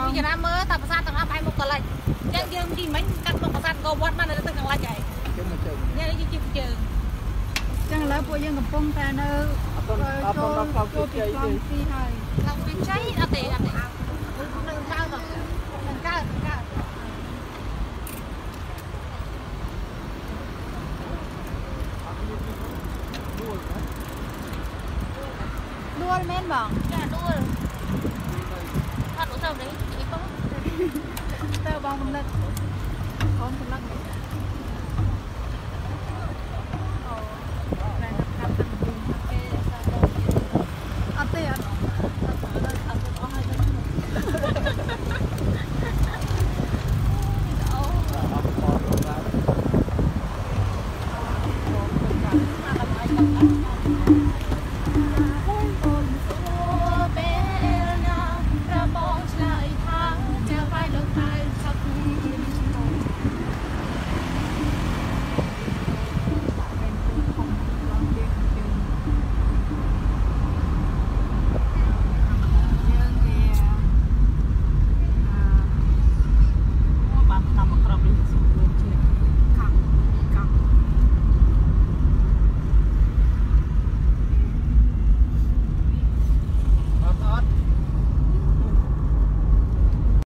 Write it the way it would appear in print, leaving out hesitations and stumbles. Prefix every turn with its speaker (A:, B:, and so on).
A: ពីចំណាំមើលតែប្រាសាទទាំងអស់បែរមុខកលិចចឹងយើងទីមិញកាត់មុខប្រាសាទកោវត្តបានទៅទឹកកលិចហើយនេះយើងជិះជើងចឹងឥឡូវពួកយើងកំពុងតែនៅចូលពីផ្លូវទីហើយផ្លូវទីជ័យអត់ទេនឹងកើតដួលមែនបងចាដួលអត់ទៅនេះពីបងទៅបងកំណត់កូនកំណត់